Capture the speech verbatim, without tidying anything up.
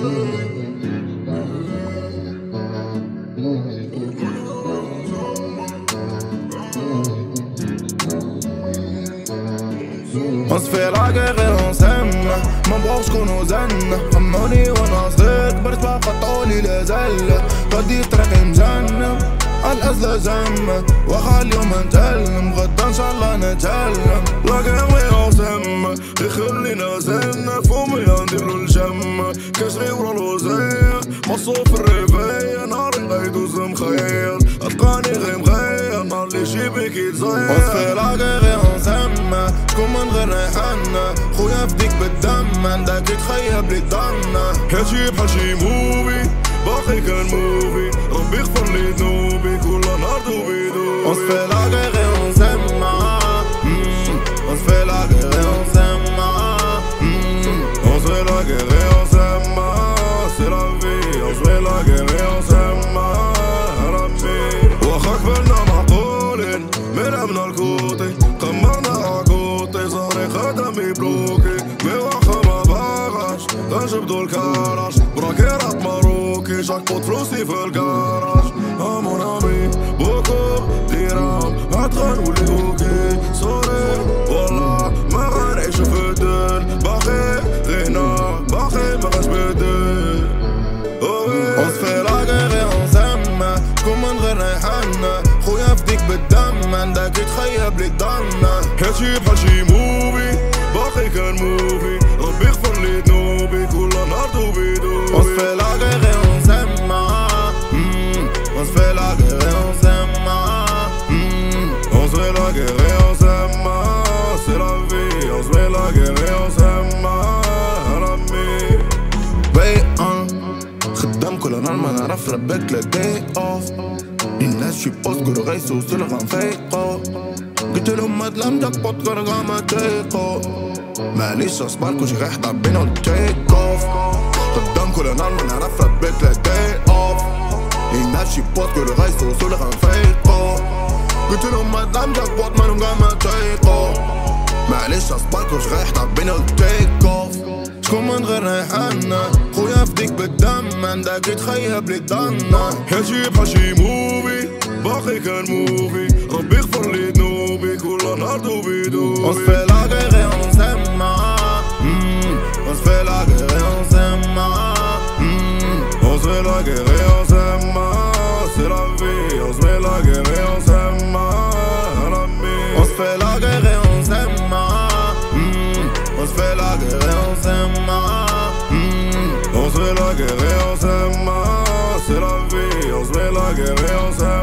On se fait la guerre et on s'aime. ما نبغوش نكونو زن. خموني وانا صغير كبرت بقى قطعولي الازل. غادي في طريقي مجنم عالأزلة جم. واخا اليوم نتألم غدا ان شاء الله نتألم. لا guerre et on s'aime يخلينا زن. فمي نديرلو الجم كنجري ورا الوزية مصروف الريفية. نهاري غيدوز مخيل ألقاني غير مغير. نهار لي جيبك يتزير. On se fait la guerre et on s'aime. شكون من غير ريحان خويا فديك بالدم. عندك يتخيب لي الظن. هادشي بحال شي موفي باقي كان موفي. ربي يغفر لي ذنوبي كل نهار دوبي دوبي. On se fait la guerre et on s'aime. On se fait la guerre et on s'aime. On se fait la guerre et on s'aime. C'est la vie. On se fait la guerre et on s'aime. ربي واخا كبرنا معقولين مرمنا الكوطي قمرنا عكوطي. صاري خدمي بلوكي مي واخا ما باغاش غنجبدو الكراج. براكيرات ماروكي جاك بوت فلوسي في الكراج. اه مون امي بوكو ديرام غتغنولي اوكي. سوري والله ما غنعيشو في الدل. باقي غينا باقي ما غنجبدل. On se fait la guerre et on s'aime. شكون من غير ريحان خويا فديك بالدم. عندك يتخيب لي الظن. هادشي بحال شي موفي باقي كان موفي. ربي يغفر لي ذنوبي كل نهار دوبي دوبي. On se fait la guerre et on s'aime. On se fait la guerre et on s'aime. On se fait la guerre et on s'aime. C'est la vie. On se fait la guerre et on s'aime. ربي بيقان خدام كل نهار ما نعرف ربك لا داي اوف. الناس شي بوست قولو غيسوسو لي غنفيقو. قلتلهم هاد لام جاك بوت غنرجع ما تيقو. معليش اصبر كلشي غيحضر بينا ونتيك اوف. خدام كل نهار ما نعرف ربك لا داي اوف. الناس شي بوست قولو غيسوسو لي غنفيقو. قلتلهم هاد لام جاك بوت غنرجع ما تيقو. معليش اصبر كلشي غيحضر بينا ونتيك اوف. شكون من غير ريحان خويا فديك بالدم. عندك يتخيب لي الظن. هادشي بحال شي موفي باقي كان موفي. ربي يغفر لي ذنوبي كل نهار دوبي دوبي. On se fait la guerre et on s'aime. On se fait la guerre et on s'aime. On se fait la guerre et on s'aime. C'est la vie. On se fait la guerre et on s'aime. On se fait la guerre et on s'aime. On se fait la guerre et on s'aime. On se fait la guerre et on s'aime. C'est la vie. On se fait la guerre et on s'aime.